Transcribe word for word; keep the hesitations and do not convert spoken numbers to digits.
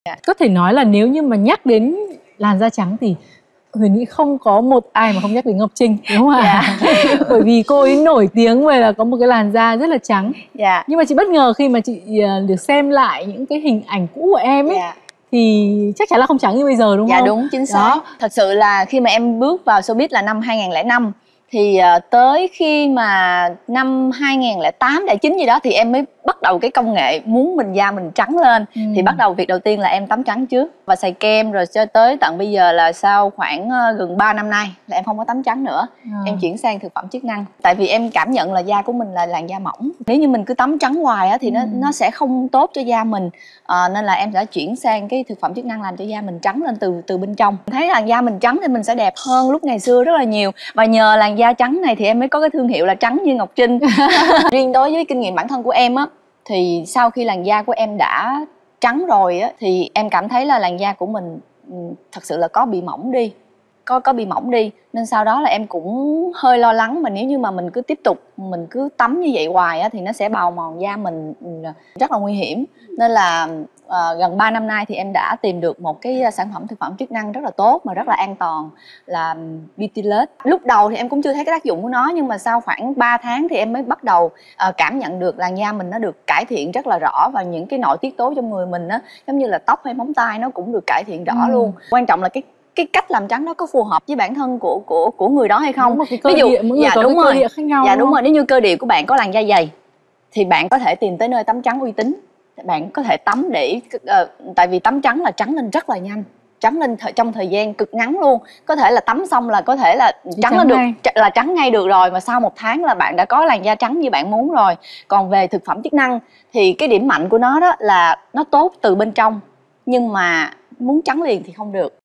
Dạ. Có thể nói là nếu như mà nhắc đến làn da trắng thì Huyền nghĩ không có một ai mà không nhắc đến Ngọc Trinh, đúng không ạ? Dạ. Bởi vì cô ấy nổi tiếng về là có một cái làn da rất là trắng. Dạ. Nhưng mà chị bất ngờ khi mà chị được xem lại những cái hình ảnh cũ của em ấy. Dạ. Thì chắc chắn là không trắng như bây giờ, đúng Dạ không? đúng, chính xác. Đó. Thật sự là khi mà em bước vào showbiz là năm hai nghìn lẻ năm, thì uh, tới khi mà năm hai nghìn lẻ tám, lẻ chín gì đó thì em mới bắt đầu cái công nghệ muốn mình da mình trắng lên. ừ. Thì bắt đầu việc đầu tiên là em tắm trắng trước và xài kem, rồi cho tới tận bây giờ là sau khoảng uh, gần ba năm nay là em không có tắm trắng nữa. à. Em chuyển sang thực phẩm chức năng. Tại vì em cảm nhận là da của mình là làn da mỏng. Nếu như mình cứ tắm trắng hoài á, thì ừ. nó nó sẽ không tốt cho da mình. à, Nên là em đã chuyển sang cái thực phẩm chức năng làm cho da mình trắng lên từ từ bên trong. Thấy làn da mình trắng thì mình sẽ đẹp hơn lúc ngày xưa rất là nhiều. Và nhờ làn da trắng này thì em mới có cái thương hiệu là trắng như Ngọc Trinh. Riêng đối với kinh nghiệm bản thân của em á, thì sau khi làn da của em đã trắng rồi á, thì em cảm thấy là làn da của mình thật sự là có bị mỏng đi. Có, có bị mỏng đi. Nên sau đó là em cũng hơi lo lắng, mà nếu như mà mình cứ tiếp tục, mình cứ tắm như vậy hoài á, thì nó sẽ bào mòn da mình rất là nguy hiểm. Nên là à, gần ba năm nay thì em đã tìm được một cái sản phẩm thực phẩm chức năng rất là tốt mà rất là an toàn là Beautyloss. Lúc đầu thì em cũng chưa thấy cái tác dụng của nó, nhưng mà sau khoảng ba tháng thì em mới bắt đầu à, cảm nhận được làn da mình nó được cải thiện rất là rõ, và những cái nội tiết tố trong người mình á, giống như là tóc hay móng tay nó cũng được cải thiện rõ ừ. luôn. Quan trọng là cái cái cách làm trắng đó có phù hợp với bản thân của của của người đó hay không. Một cái cơ Ví dụ địa, mỗi người dạ có đúng cái cơ rồi địa khác nhau. Dạ đúng, đúng không? rồi, nếu như cơ địa của bạn có làn da dày thì bạn có thể tìm tới nơi tắm trắng uy tín. Bạn có thể tắm để uh, tại vì tắm trắng là trắng lên rất là nhanh, trắng lên th trong thời gian cực ngắn luôn. Có thể là tắm xong là có thể là trắng, trắng lên được ngay. là trắng ngay được rồi, và sau một tháng là bạn đã có làn da trắng như bạn muốn rồi. Còn về thực phẩm chức năng thì cái điểm mạnh của nó đó là nó tốt từ bên trong, nhưng mà muốn trắng liền thì không được.